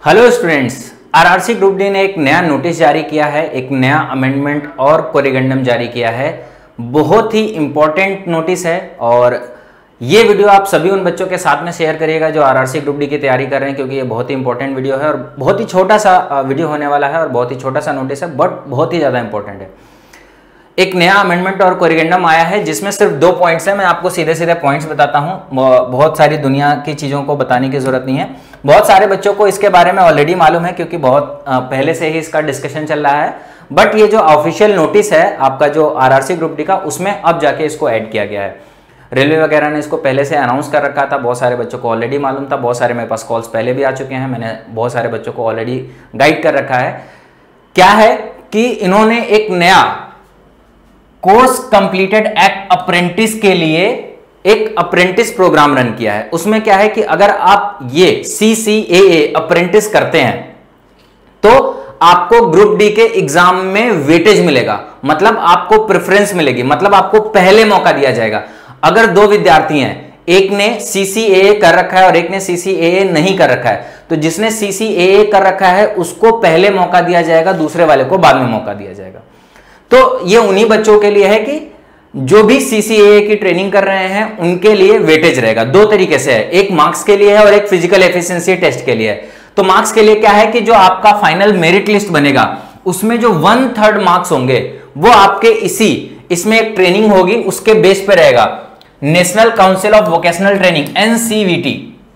Hello students, RRC group D ने एक नया नोटिस जारी किया है, एक नया अमेंडमेंट और कोरिगेंडम जारी किया है। बहुत ही इंपॉर्टेंट नोटिस है और ये वीडियो आप सभी उन बच्चों के साथ में शेयर करिएगा जो आरआरसी ग्रुप डी की तैयारी कर रहे हैं, क्योंकि ये बहुत ही इंपॉर्टेंट वीडियो है और बहुत ही छोटा सा वीडियो होने वाला है और बहुत ही छोटा सा नोटिस है, बट बहुत ही ज़्यादा इंपॉर्टेंट है। एक नया अमेंडमेंट और कोरिगेंडम आया है जिसमें सिर्फ 2 पॉइंट्स हैं। मैं आपको सीधे सीधे पॉइंट्स बताता हूं, बहुत सारी दुनिया की चीज़ों को बताने की जरूरत नहीं है। बहुत सारे बच्चों को इसके बारे में ऑलरेडी मालूम है क्योंकि बहुत पहले से ही इसका डिस्कशन चल रहा है, बट ये जो ऑफिशियल नोटिस है आपका जो आरआरसी ग्रुप डी का, उसमें अब जाके इसको ऐड किया गया है। रेलवे वगैरह ने इसको पहले से अनाउंस कर रखा था, बहुत सारे बच्चों को ऑलरेडी मालूम था, बहुत सारे मेरे पास कॉल्स पहले भी आ चुके हैं, मैंने बहुत सारे बच्चों को ऑलरेडी गाइड कर रखा है। क्या है कि इन्होंने एक नया कोर्स कंप्लीटेड एक्ट अप्रेंटिस के लिए एक अप्रेंटिस प्रोग्राम रन किया है। उसमें क्या है कि अगर आप ये CCAA अप्रेंटिस करते हैं तो आपको ग्रुप डी के एग्जाम में वेटेज मिलेगा, मतलब आपको प्रेफरेंस मिलेगी, मतलब आपको पहले मौका दिया जाएगा। अगर 2 विद्यार्थी हैं, एक ने CCAA कर रखा है और एक ने CCAA नहीं कर रखा है, तो जिसने CCAA कर रखा है उसको पहले मौका दिया जाएगा, दूसरे वाले को बाद में मौका दिया जाएगा। तो ये उन्हीं बच्चों के लिए है कि जो भी CCAA की ट्रेनिंग कर रहे हैं उनके लिए वेटेज रहेगा। 2 तरीके से है, एक मार्क्स के लिए है और एक फिजिकल एफिशिएंसी टेस्ट के लिए है। तो मार्क्स के लिए क्या है कि जो आपका फाइनल मेरिट लिस्ट बनेगा उसमें जो 1/3 मार्क्स होंगे वो आपके इसमें एक ट्रेनिंग होगी उसके बेस पे रहेगा, National Council of Vocational Training NCVT,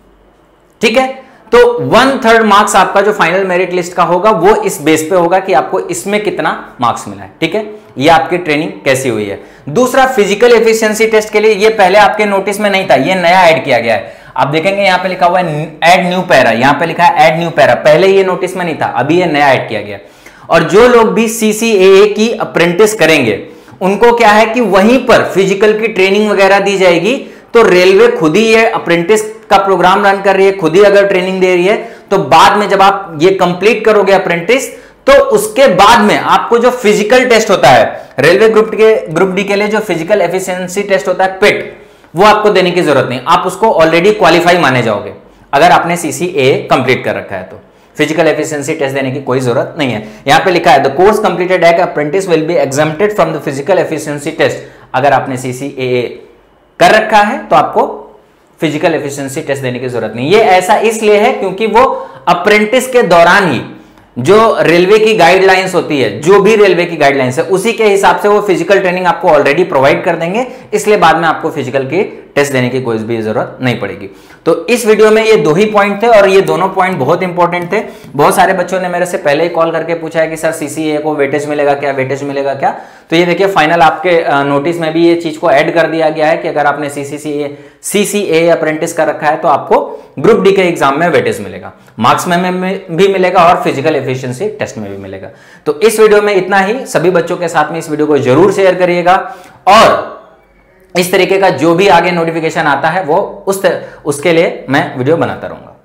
ठीक है। तो 1/3 मार्क्स आपका जो फाइनल मेरिट लिस्ट का होगा वो इस बेस पे होगा कि आपको इसमें कितना मार्क्स मिला है, ठीक है। ये आपकी ट्रेनिंग कैसी हुई है। दूसरा, फिजिकल एफिशिएंसी टेस्ट के लिए, ये पहले आपके नोटिस में नहीं था, ये नया ऐड किया गया है। आप देखेंगे यहां पे लिखा हुआ है ऐड न्यू पैरा, यहां पे लिखा है ऐड न्यू पैरा, पहले ये नोटिस में नहीं था, अभी ये नया ऐड किया गया। और जो लोग भी CCAA की अप्रेंटिस करेंगे उनको क्या है कि वहीं पर फिजिकल की ट्रेनिंग वगैरह दी जाएगी। तो रेलवे खुद ही ये अप्रेंटिस का प्रोग्राम रन कर रही है, खुद ही अगर ट्रेनिंग दे रही है, तो बाद में जब आप ये कंप्लीट करोगे अप्रेंटिस, तो उसके बाद में आपको जो फिजिकल टेस्ट होता है रेलवे ग्रुप डी के लिए, जो फिजिकल एफिशिएंसी टेस्ट होता है PET, वो आपको देने की जरूरत नहीं, आप उसको ऑलरेडी क्वालिफाई माने जाओगे अगर आपने CCAA कंप्लीट कर रखा है। तो फिजिकल एफिशिएंसी टेस्ट देने की कोई जरूरत नहीं है। यहां पे लिखा है the course completed as apprentice will be exempted from the physical efficiency test. अगर आपने CCAA कर रखा है तो आपको फिजिकल एफिशिएंसी टेस्ट देने की जरूरत नहीं। ये ऐसा इसलिए है क्योंकि वो अप्रेंटिस के दौरान ही जो रेलवे की गाइडलाइंस होती है, जो भी रेलवे की गाइडलाइंस है, उसी के हिसाब से वो फिजिकल ट्रेनिंग आपको ऑलरेडी प्रोवाइड कर देंगे, इसलिए बाद में आपको फिजिकल की टेस्ट देने की कोई भी जरूरत नहीं पड़ेगी। तो इस वीडियो में ये 2 ही पॉइंट थे और ये दोनों पॉइंट बहुत इंपॉर्टेंट थे। बहुत सारे बच्चों ने मेरे से पहले ही कॉल करके पूछा है कि सर CCAA को वेटेज मिलेगा क्या, वेटेज मिलेगा क्या। तो ये देखिए फाइनल आपके नोटिस में भी ये चीज को ऐड कर दिया गया है कि अगर आपने CCAA अप्रेंटिस कर रखा है तो आपको ग्रुप डी के एग्जाम में वेटेज मिलेगा, मार्क्स में भी मिलेगा और फिजिकल एफिशिएंसी टेस्ट में भी मिलेगा। तो इस वीडियो में इतना ही। सभी बच्चों के साथ में इस वीडियो को जरूर शेयर करिएगा और इस तरीके का जो भी आगे नोटिफिकेशन आता है वो उसके लिए मैं वीडियो बनाता रहूंगा।